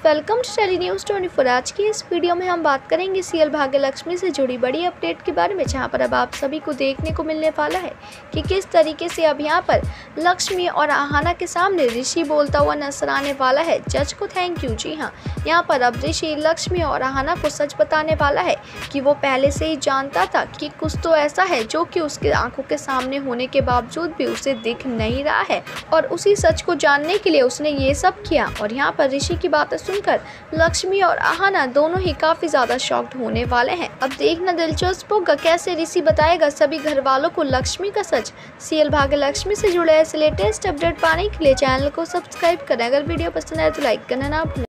Welcome to tele news 24। आज की इस वीडियो में हम बात करेंगे सीरियल भाग्यलक्ष्मी से जुड़ी बड़ी अपडेट के बारे में, जहां पर अब आप सभी को देखने को मिलने वाला है कि किस तरीके से अब यहां पर लक्ष्मी और आहाना के सामने ऋषि बोलता हुआ नजर आने वाला है। जज को थैंक यू। जी हाँ, यहाँ पर अब ऋषि लक्ष्मी और आहाना को सच बताने वाला है कि वो पहले से ही जानता था कि कुछ तो ऐसा है जो कि उसके आंखों के सामने होने के बावजूद भी उसे दिख नहीं रहा है, और उसी सच को जानने के लिए उसने ये सब किया। और यहाँ पर ऋषि की बातें सुनकर लक्ष्मी और आहाना दोनों ही काफी ज्यादा शॉक्ड होने वाले हैं। अब देखना दिलचस्प होगा कैसे ऋषि बताएगा सभी घर वालों को लक्ष्मी का सच। सीरियल भाग्यलक्ष्मी से जुड़े ऐसे लेटेस्ट अपडेट पाने के लिए चैनल को सब्सक्राइब करें। अगर वीडियो पसंद आए तो लाइक करना ना भूलें।